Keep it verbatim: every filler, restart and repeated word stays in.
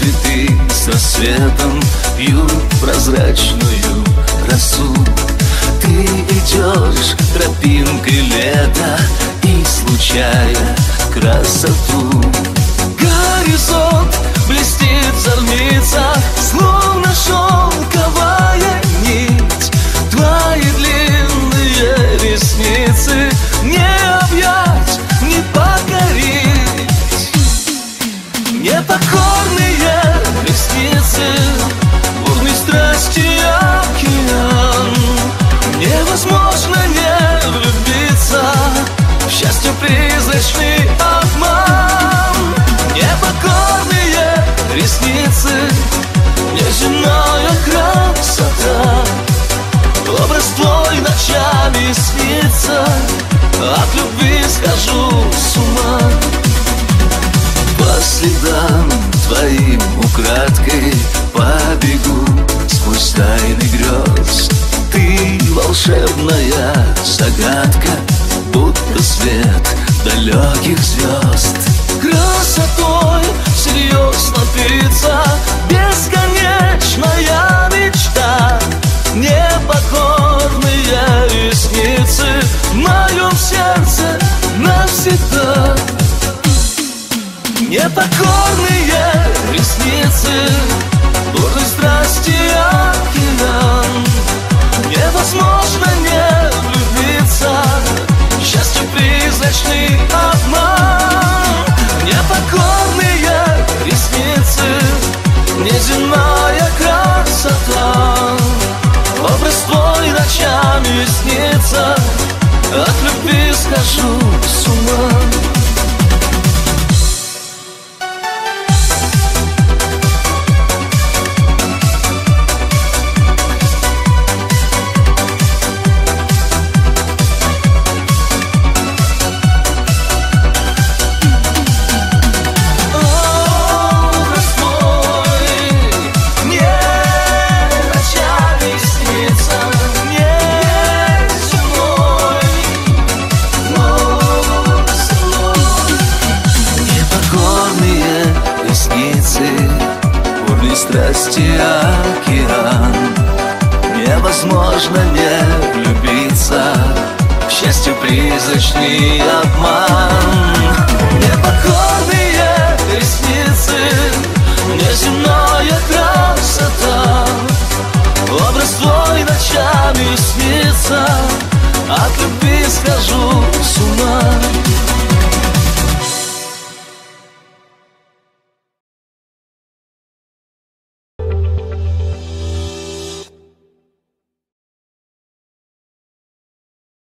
цветы с рассветом пьют прозрачную росу. Ты идешь тропинкой лета, излучая красоту. Горизонт блестит в зорницах, словно шелковая нить. Твои длинные ресницы не объять, не покорить. Непокорные ресницы, бурной страсти океан. Невозможно не влюбиться в счастье призрачный обман. Непокорные ресницы, неземная красота. Образ твой ночами снится, от любви схожу с ума. По следам твоим украдкой побегу сквозь тайны грез. Ты волшебная загадка, будто свет далеких звезд. Красотой всерьез напиться, бесконечная мечта. Непокорные ресницы в моем сердце навсегда. Непокорные ресницы, бурной страсти океан. Невозможно не влюбиться в счастье призрачный обман. Непокорные ресницы, неземная красота. Образ твой ночами снится, от любви схожу с ума. Бурной страсти океан. Невозможно не влюбиться в счастье призрачный обман. Непокорные ресницы, неземная красота. Образ твой ночами снится, от любви схожу с ума.